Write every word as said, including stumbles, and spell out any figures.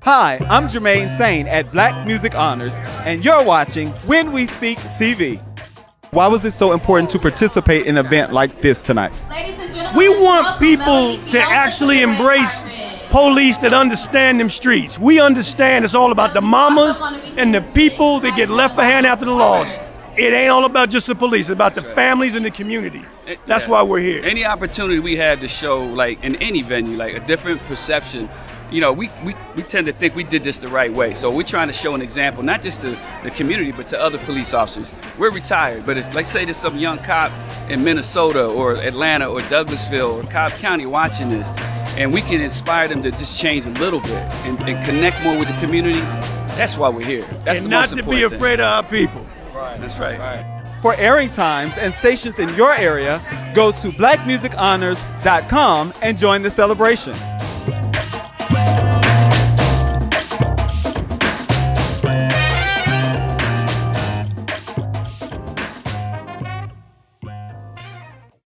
Hi, I'm Jermaine Sane at Black Music Honors, and you're watching When We Speak T V. Why was it so important to participate in an event like this tonight? We want people to actually embrace police that understand them streets. We understand it's all about the mamas and the people that get left behind after the loss. It ain't all about just the police, it's about the families and the community. That's yeah. why we're here. Any opportunity we have to show, like in any venue, like a different perception, you know, we, we, we tend to think we did this the right way. So we're trying to show an example, not just to the community, but to other police officers. We're retired, but if, let's say there's some young cop in Minnesota or Atlanta or Douglasville or Cobb County watching this, and we can inspire them to just change a little bit and, and connect more with the community, that's why we're here. That's and the not most to important be afraid thing. of our people. Right. That's right. right. For airing times and stations in your area, go to black music honors dot com and join the celebration.